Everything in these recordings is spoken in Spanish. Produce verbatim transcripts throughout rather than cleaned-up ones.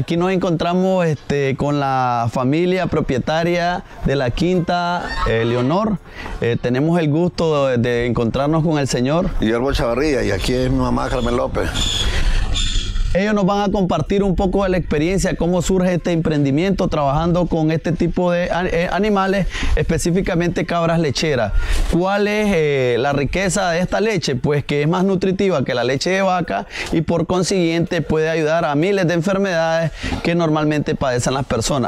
Aquí nos encontramos este, con la familia propietaria de la quinta eh, Leonor. Eh, tenemos el gusto de, de encontrarnos con el señor Guillermo Chavarría, y aquí es mi mamá Carmen López. Ellos nos van a compartir un poco de la experiencia, cómo surge este emprendimiento trabajando con este tipo de animales, específicamente cabras lecheras. ¿Cuál es eh, la riqueza de esta leche? Pues que es más nutritiva que la leche de vaca y por consiguiente puede ayudar a miles de enfermedades que normalmente padecen las personas.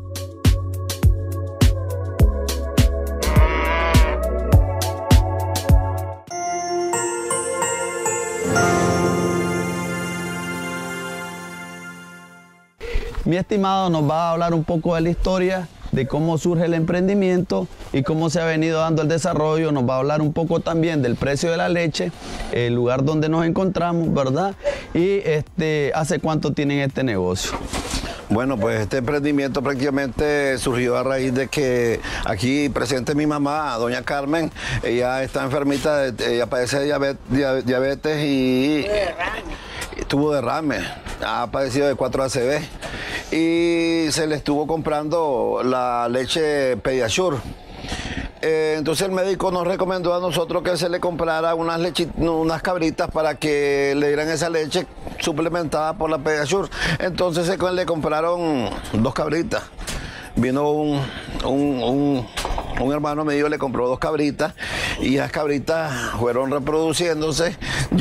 Mi estimado nos va a hablar un poco de la historia, de cómo surge el emprendimiento y cómo se ha venido dando el desarrollo. Nos va a hablar un poco también del precio de la leche, el lugar donde nos encontramos, ¿verdad? Y este, hace cuánto tienen este negocio. Bueno, pues este emprendimiento prácticamente surgió a raíz de que aquí presente mi mamá, doña Carmen. Ella está enfermita, ella padece de diabetes, diabetes y tuvo derrame, ha padecido de cuatro A C V y se le estuvo comprando la leche Pediasure. Eh, entonces el médico nos recomendó a nosotros que se le comprara unas, unas cabritas para que le dieran esa leche suplementada por la Pediasure. Entonces se le compraron dos cabritas. Vino un, un, un, un hermano mío, le compró dos cabritas y las cabritas fueron reproduciéndose.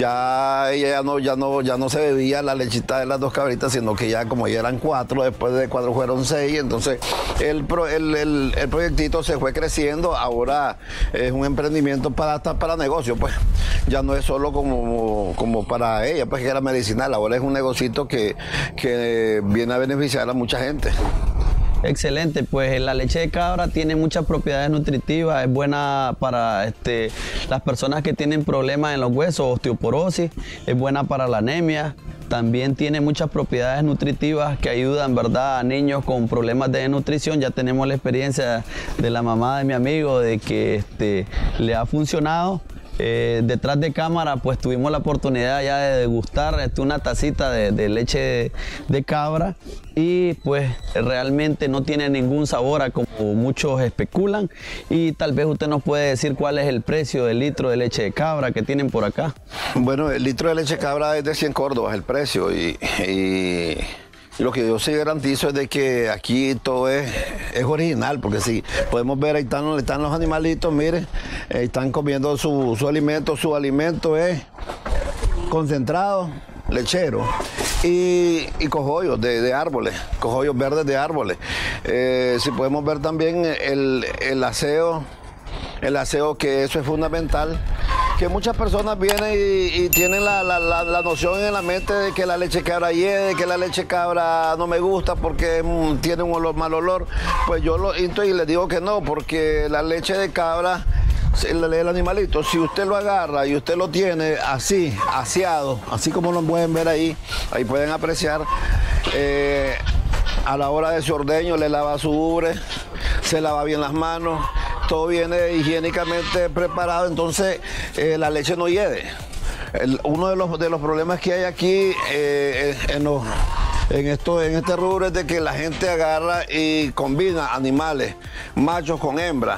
Ya ella ya no, ya no, ya no se bebía la lechita de las dos cabritas, sino que ya como ya eran cuatro, después de cuatro fueron seis. Entonces el, el, el, el proyectito se fue creciendo. Ahora es un emprendimiento para, hasta para negocio, pues. Ya no es solo como, como para ella, pues que era medicinal. Ahora es un negocito que, que viene a beneficiar a mucha gente. Excelente, pues la leche de cabra tiene muchas propiedades nutritivas, es buena para este, las personas que tienen problemas en los huesos, osteoporosis, es buena para la anemia, también tiene muchas propiedades nutritivas que ayudan, ¿verdad?, a niños con problemas de desnutrición. Ya tenemos la experiencia de la mamá de mi amigo de que este, le ha funcionado. Eh, detrás de cámara pues tuvimos la oportunidad ya de degustar este, una tacita de, de leche de, de cabra y pues realmente no tiene ningún sabor a como muchos especulan. Y tal vez usted nos puede decir cuál es el precio del litro de leche de cabra que tienen por acá. Bueno, el litro de leche de cabra es de cien córdobas el precio y... y... Lo que yo sí garantizo es de que aquí todo es, es original, porque si podemos ver, ahí están, están los animalitos, miren, eh, están comiendo su, su alimento, su alimento es concentrado, lechero, y, y cojollos de, de árboles, cojollos verdes de árboles. Eh, si podemos ver también el, el aseo, el aseo que eso es fundamental. Que muchas personas vienen y, y tienen la, la, la, la noción en la mente de que la leche cabra hiede, que la leche cabra no me gusta porque mm, tiene un olor, mal olor. Pues yo lo insto y les digo que no, porque la leche de cabra, el, el animalito, si usted lo agarra y usted lo tiene así, aseado, así como lo pueden ver ahí, ahí pueden apreciar, eh, a la hora de su ordeño le lava su ubre, se lava bien las manos, todo viene higiénicamente preparado, entonces eh, la leche no hiede. El, uno de los, de los problemas que hay aquí eh, en, los, en, esto, en este rubro es de que la gente agarra y combina animales, machos con hembras.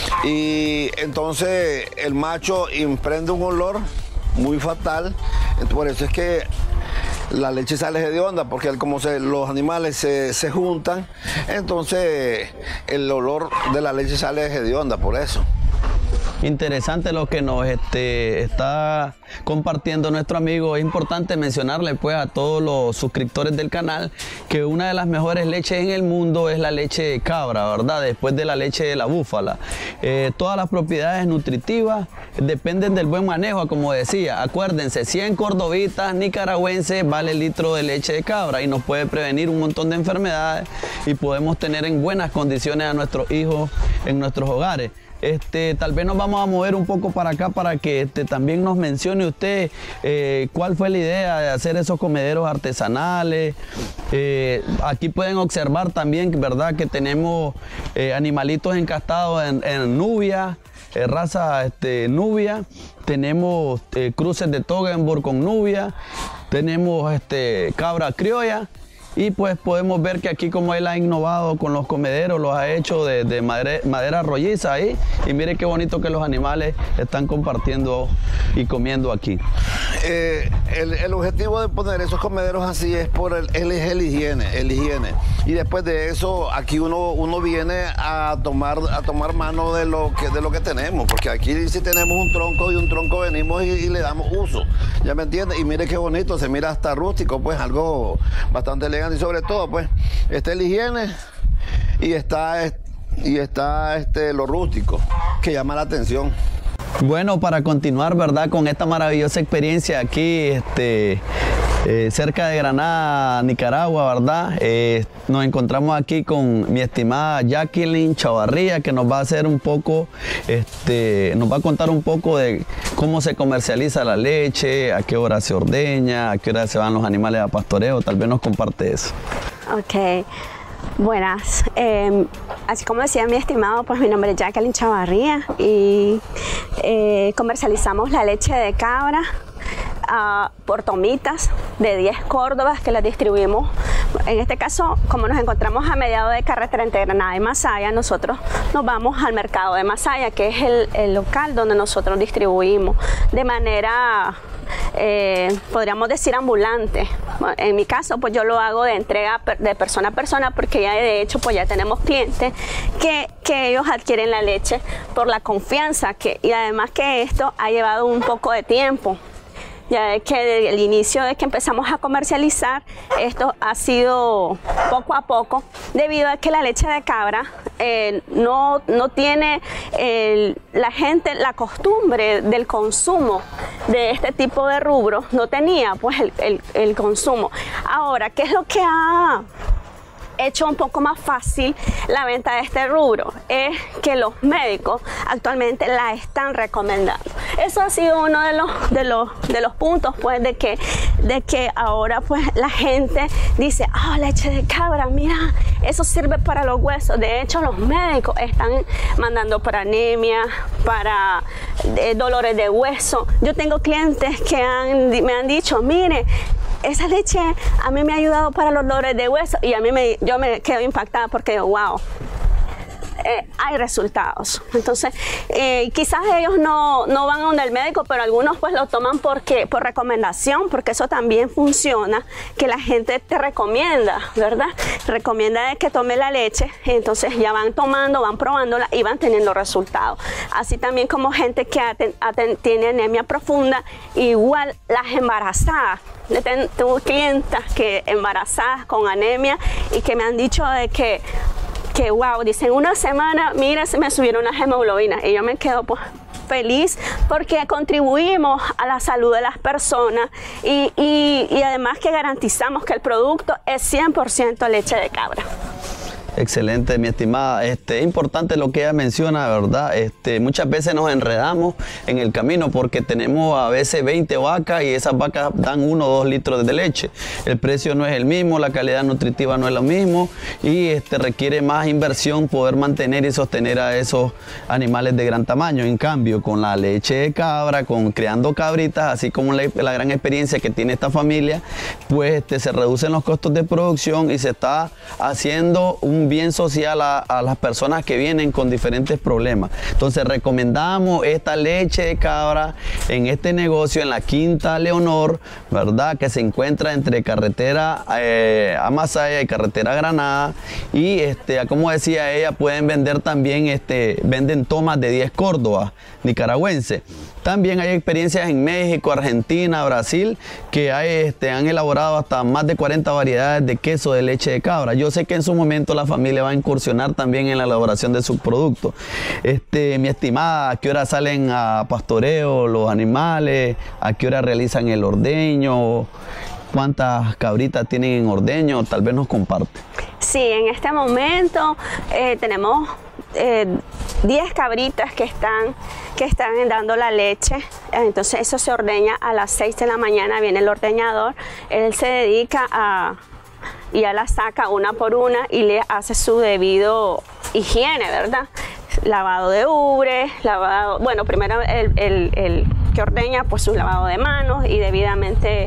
Y entonces el macho imprende un olor muy fatal, por eso es que la leche sale hedionda, porque como se, los animales se, se juntan, entonces el olor de la leche sale hedionda, por eso. Interesante lo que nos este, está compartiendo nuestro amigo. Es importante mencionarle pues a todos los suscriptores del canal que una de las mejores leches en el mundo es la leche de cabra, ¿verdad? Después de la leche de la búfala. Eh, todas las propiedades nutritivas dependen del buen manejo, como decía. Acuérdense, cien cordobitas nicaragüenses vale el litro de leche de cabra y nos puede prevenir un montón de enfermedades y podemos tener en buenas condiciones a nuestros hijos en nuestros hogares. Este, tal vez nos vamos a mover un poco para acá para que este, también nos mencione usted eh, cuál fue la idea de hacer esos comederos artesanales. Eh, aquí pueden observar también, ¿verdad?, que tenemos eh, animalitos encastados en, en Nubia, eh, raza este, Nubia. Tenemos eh, cruces de Toggenburg con Nubia. Tenemos este, cabra criolla. Y pues podemos ver que aquí como él ha innovado con los comederos, los ha hecho de, de madera, madera rolliza ahí. Y mire qué bonito que los animales están compartiendo y comiendo aquí. Eh, el, el objetivo de poner esos comederos así es por el, el, el higiene, el higiene. Y después de eso, aquí uno, uno viene a tomar, a tomar mano de lo, que, de lo que tenemos. Porque aquí si tenemos un tronco y un tronco venimos y, y le damos uso. ¿Ya me entiendes? Y mire qué bonito, se mira hasta rústico, pues algo bastante elegante. Y sobre todo, pues, está el higiene y está, y está este, lo rústico, que llama la atención. Bueno, para continuar, ¿verdad?, con esta maravillosa experiencia aquí, este, eh, cerca de Granada, Nicaragua, ¿verdad? Eh, nos encontramos aquí con mi estimada Jacqueline Chavarría, que nos va a hacer un poco, este, nos va a contar un poco de cómo se comercializa la leche, a qué hora se ordeña, a qué hora se van los animales a pastoreo. Tal vez nos comparte eso. Ok. Buenas, eh, así como decía mi estimado, pues mi nombre es Jacqueline Chavarría y eh, comercializamos la leche de cabra uh, por tomitas de diez córdobas que las distribuimos. En este caso, como nos encontramos a mediados de carretera entre Granada y Masaya, nosotros nos vamos al mercado de Masaya, que es el, el local donde nosotros distribuimos de manera, eh, podríamos decir, ambulante. En mi caso, pues yo lo hago de entrega de persona a persona, porque ya de hecho pues ya tenemos clientes que, que ellos adquieren la leche por la confianza que, y además que esto ha llevado un poco de tiempo. Ya que desde el inicio de que empezamos a comercializar, esto ha sido poco a poco, debido a que la leche de cabra eh, no, no tiene eh, la gente la costumbre del consumo de este tipo de rubro, no tenía pues el, el, el consumo. Ahora, ¿qué es lo que ha hecho un poco más fácil la venta de este rubro? Es que los médicos actualmente la están recomendando. Eso ha sido uno de los de los de los puntos, pues, de que de que ahora pues la gente dice, ah, oh, leche de cabra, mira, eso sirve para los huesos. De hecho, los médicos están mandando para anemia, para eh, dolores de hueso. Yo tengo clientes que han, me han dicho, mire, esa leche a mí me ha ayudado para los dolores de hueso, y a mí me, yo me quedo impactada porque wow, eh, hay resultados. Entonces eh, quizás ellos no, no van a donde el médico, pero algunos pues lo toman porque, por recomendación, porque eso también funciona, que la gente te recomienda, ¿verdad? Recomienda de que tome la leche, entonces ya van tomando, van probándola y van teniendo resultados. Así también como gente que aten, aten, tiene anemia profunda, igual las embarazadas. Tengo clientas que embarazadas con anemia y que me han dicho de que, que wow, dicen, una semana, mira, se me subieron las hemoglobinas, y yo me quedo pues feliz porque contribuimos a la salud de las personas y, y, y además que garantizamos que el producto es cien por ciento leche de cabra. Excelente, mi estimada. Este, es importante lo que ella menciona, ¿verdad? Este, muchas veces nos enredamos en el camino porque tenemos a veces veinte vacas y esas vacas dan uno o dos litros de leche. El precio no es el mismo, la calidad nutritiva no es lo mismo y este, requiere más inversión poder mantener y sostener a esos animales de gran tamaño. En cambio, con la leche de cabra, con criando cabritas, así como la, la gran experiencia que tiene esta familia, pues este, se reducen los costos de producción y se está haciendo un bien social a, a las personas que vienen con diferentes problemas. Entonces recomendamos esta leche de cabra en este negocio en la Quinta Leonor, ¿verdad? Que se encuentra entre carretera eh, a Masaya y carretera Granada. Y este, como decía ella, pueden vender también, este, venden tomas de diez córdobas nicaragüenses. También hay experiencias en México, Argentina, Brasil, que hay, este, han elaborado hasta más de cuarenta variedades de queso de leche de cabra. Yo sé que en su momento la familia va a incursionar también en la elaboración de sus productos. Este, mi estimada, ¿a qué hora salen a pastoreo los animales? ¿A qué hora realizan el ordeño? ¿Cuántas cabritas tienen en ordeño? Tal vez nos comparte. Sí, en este momento eh, tenemos eh, diez cabritas que están, que están dando la leche. Entonces eso se ordeña a las seis de la mañana, viene el ordeñador, él se dedica a, y ya la saca una por una y le hace su debido higiene, ¿verdad? Lavado de ubres, lavado, bueno, primero el, el, el que ordeña pues su lavado de manos y debidamente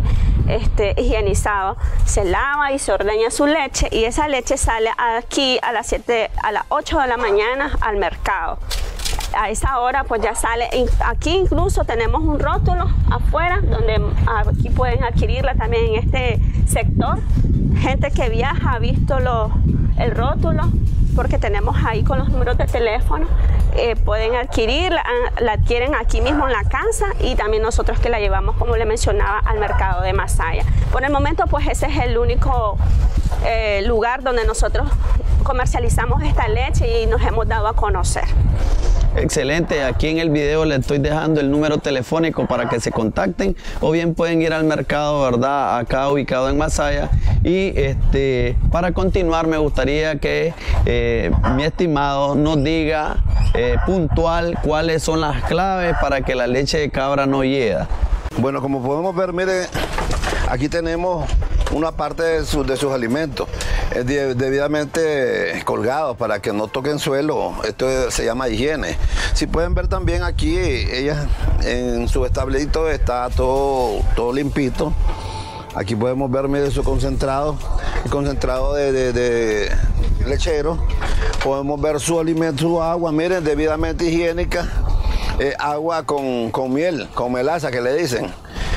este, higienizado. Se lava y se ordeña su leche y esa leche sale aquí a las siete, a las ocho de la mañana al mercado. A esa hora pues ya sale, aquí incluso tenemos un rótulo afuera donde aquí pueden adquirirla también en este sector. Gente que viaja ha visto lo, el rótulo porque tenemos ahí con los números de teléfono, eh, pueden adquirirla, la adquieren aquí mismo en la casa y también nosotros que la llevamos, como le mencionaba, al mercado de Masaya. Por el momento pues ese es el único eh, lugar donde nosotros comercializamos esta leche y nos hemos dado a conocer. Excelente, aquí en el video les estoy dejando el número telefónico para que se contacten o bien pueden ir al mercado, ¿verdad? Acá ubicado en Masaya. Y este, para continuar me gustaría que eh, mi estimado nos diga eh, puntual cuáles son las claves para que la leche de cabra no hieda. Bueno, como podemos ver, mire, aquí tenemos una parte de, su, de sus alimentos eh, de, debidamente colgados para que no toquen suelo. Esto se llama higiene. Si pueden ver también aquí, ella en su establecito está todo, todo limpito. Aquí podemos ver, mire, su concentrado, el concentrado de, de, de lechero. Podemos ver su alimento, su agua, miren, debidamente higiénica. Eh, agua con, con miel, con melaza que le dicen.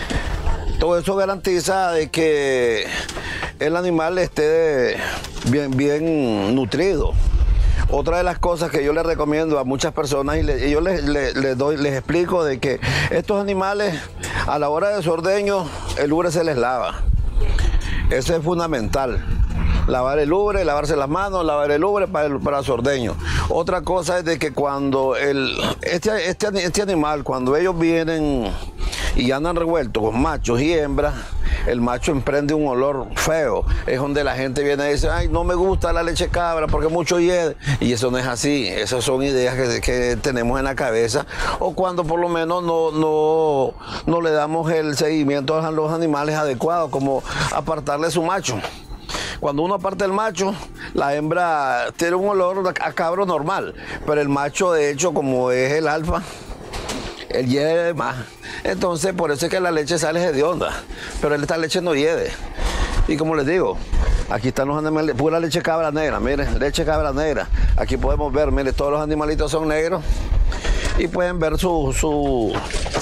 Todo eso garantiza de que el animal esté bien, bien nutrido. Otra de las cosas que yo les recomiendo a muchas personas y, le, y yo les, les, les, doy, les explico de que estos animales a la hora de su ordeño el ubre se les lava. Eso es fundamental. Lavar el ubre, lavarse las manos, lavar el ubre para, el, para su ordeño. Otra cosa es de que cuando el, este, este, este animal, cuando ellos vienen y andan revueltos con machos y hembras, el macho emprende un olor feo. Es donde la gente viene y dice, ay, no me gusta la leche cabra porque mucho hiede. Y eso no es así. Esas son ideas que, que tenemos en la cabeza. O cuando por lo menos no, no, no le damos el seguimiento a los animales adecuado, como apartarle su macho. Cuando uno aparta el macho, la hembra tiene un olor a cabro normal, pero el macho, de hecho, como es el alfa, él hiede más. Entonces, por eso es que la leche sale hedionda, pero esta leche no hiede. Y como les digo, aquí están los animales, pura leche cabra negra, miren, leche cabra negra. Aquí podemos ver, miren, todos los animalitos son negros y pueden ver su, su,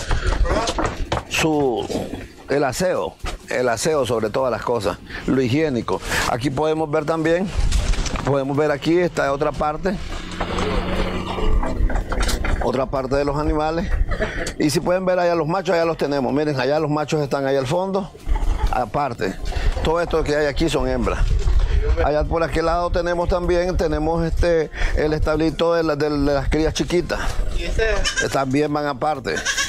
su, el aseo. El aseo sobre todas las cosas, lo higiénico. Aquí podemos ver también, podemos ver aquí, esta otra parte, otra parte de los animales. Y si pueden ver allá los machos, allá los tenemos. Miren, allá los machos están allá al fondo, aparte. Todo esto que hay aquí son hembras. Allá por aquel lado tenemos también, tenemos este, el establito de, la, de, de las crías chiquitas. También van aparte.